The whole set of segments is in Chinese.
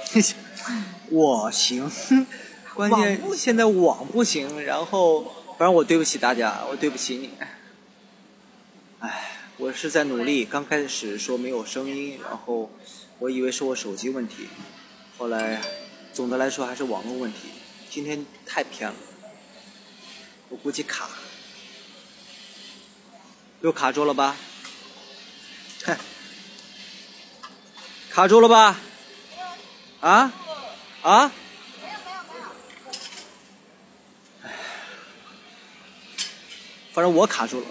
我行，关键现在网不行，然后反正我对不起大家，我对不起你。哎，我是在努力，刚开始说没有声音，然后我以为是我手机问题，后来总的来说还是网络问题。今天太偏了，我估计卡，又卡住了吧？哼，卡住了吧？啊？啊？哎，反正我卡住了。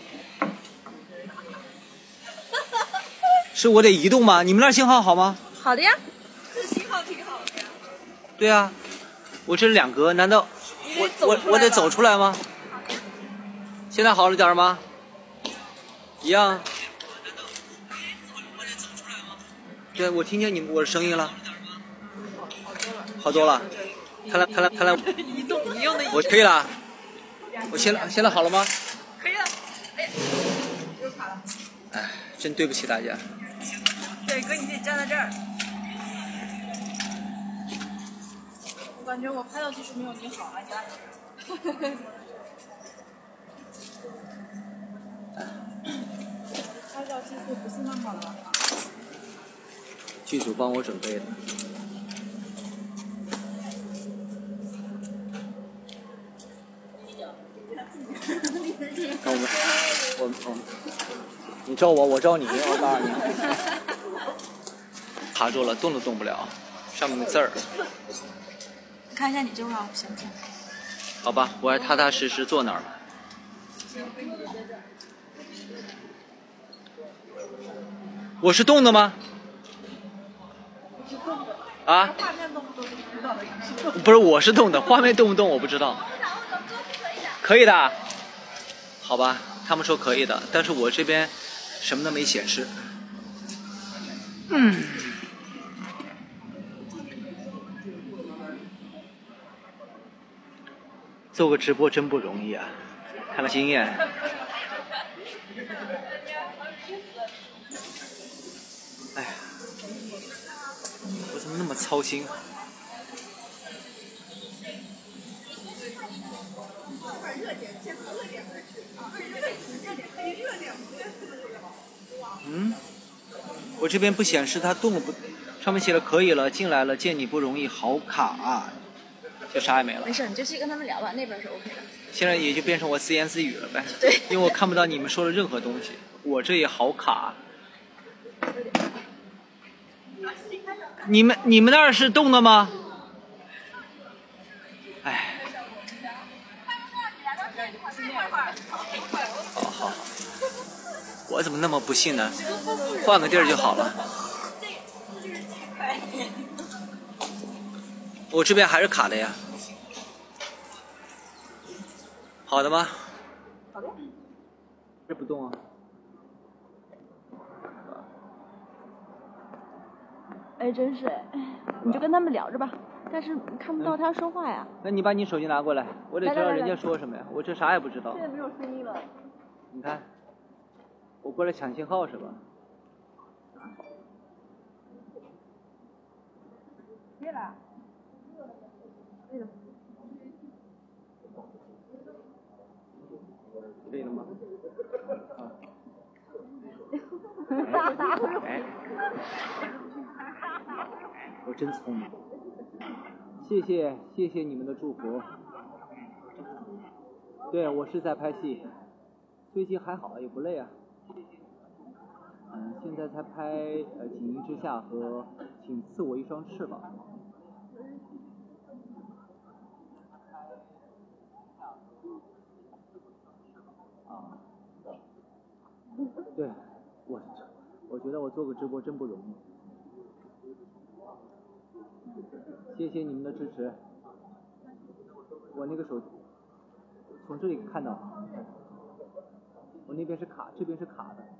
是我得移动吗？你们那儿信号好吗？ 好的呀， 这信号挺好的呀。 对啊，我这是2格，难道我得走出来吗？现在好了点吗？一样。对，我听见我的声音了。好多了。看来移动，你用的我可以了。我现在好了吗？ 可以了。哎，又卡了。 哎，真对不起大家。 对，哥，你得站在这儿。我感觉我拍照技术没有你好啊，你来。拍照技术不是那么好。 剧组帮我准备的。看我，你照我，我照你，我告诉你，卡住了，动都动不了，上面的字儿。 看一下你这块行不行？ 好吧，我还踏踏实实坐那儿了。我是动的吗？啊？ 画面动不动就不知道的。 不是，我是动的，画面动不动我不知道。可以的。好吧，他们说可以的，但是我这边什么都没显示。做个直播真不容易啊，看了经验。哎呀，我怎么那么操心啊？我这边不显示它动了不，上面写了可以了，进来了，见你不容易，好卡啊，就啥也没了。 没事，你就去跟他们聊吧，那边是 OK 的。 现在也就变成我自言自语了呗。 对， 因为我看不到你们说的任何东西，我这也好卡。你们那儿是动的吗？哎。好，我怎么那么不幸呢？换个地儿就好了。我这边还是卡的呀。好的吗？ 好的。 这不动啊。 哎，真是哎，你就跟他们聊着吧，但是看不到他说话呀。 那你把你手机拿过来，我得知道人家说什么呀，我这啥也不知道。 现在没有声音了。 你看，我过来抢信号是吧？ 可以了。可以了。 可以了吗？哎，我真聪明，谢谢你们的祝福。对，我是在拍戏，最近还好，也不累啊。现在才拍《锦衣之下》和《请赐我一双翅膀》。啊，对，我觉得我做个直播真不容易。谢谢你们的支持。我那个手从这里看到，我那边是卡，这边是卡的。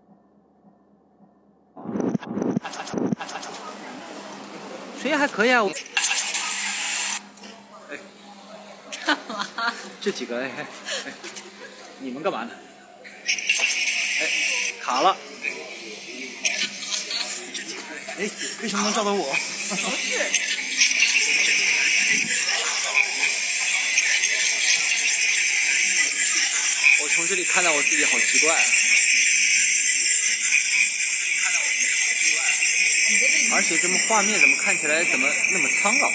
声音还可以啊。哎， 干嘛？ 这几个你们干嘛呢？哎，卡了。哎，为什么能找到我？ 不是。 从这里看到我自己好奇怪，而且这么画面怎么看起来怎么那么苍老？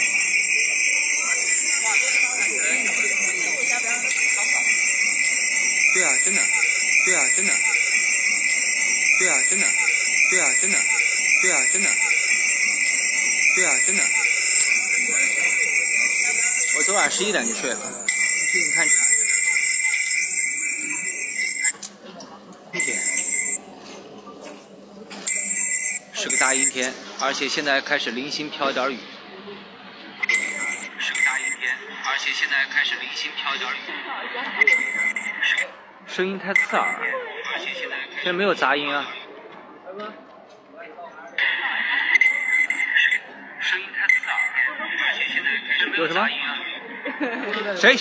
对啊，真的，对啊，真的，对啊，真的，对啊，真的，对啊，真的，对啊，真的。我昨晚11点就睡了，你看。这天是个大阴天，而且现在开始零星飘一点雨。是个大阴天，而且现在开始零星飘一点雨。声音太刺耳，现在没有杂音啊。声音太刺耳，而且现在开始没有杂音啊。谁？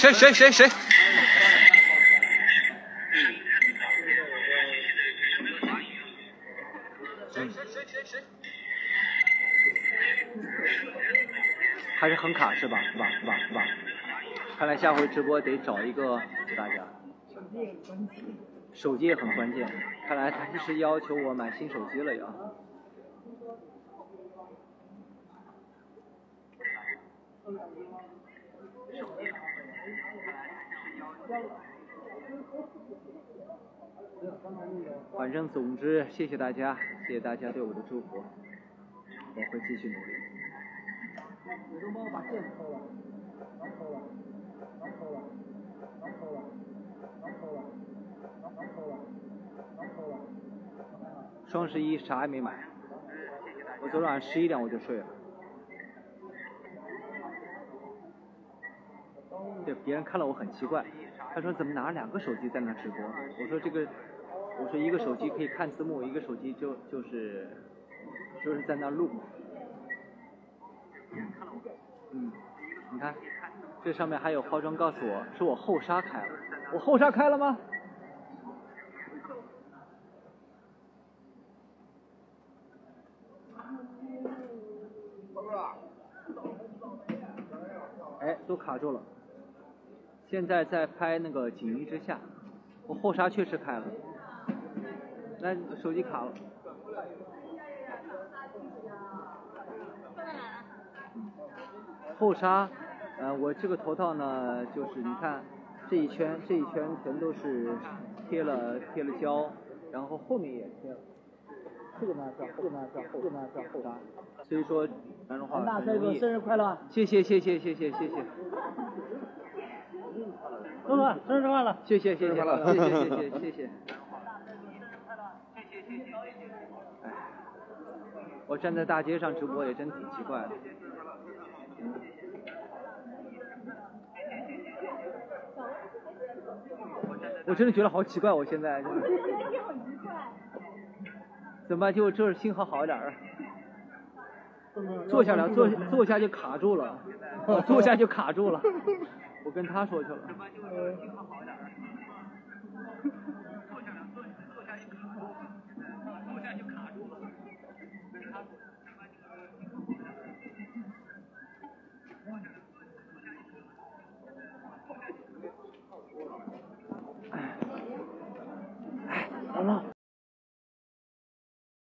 还是很卡是吧？看来下回直播得找一个给大家。手机也很关键，看来他是要求我买新手机了呀。反正总之，谢谢大家，谢谢大家对我的祝福，我会继续努力。双11啥也没买，我昨晚11点我就睡了。对，别人看了我很奇怪，他说怎么拿2个手机在那直播？我说一个手机可以看字幕，一个手机就是在那录。你看，这上面还有化妆告诉我是我后纱开了，我后纱开了吗？哎，都卡住了。现在在拍那个《锦衣之下》，我后纱确实开了，那手机卡了。后纱，我这个头套呢，就是你看这一圈全都是贴了胶，然后后面也贴了。这个呢叫后纱，所以说南中话很容易。 生日快乐！ 谢谢。 哥哥，生日快乐！ 谢谢。哎，我站在大街上直播也真挺奇怪的。我真的觉得好奇怪，我现在真的。怎么办？就是信号好一点儿。坐下就卡住了，坐下就卡住了。我跟他说去了。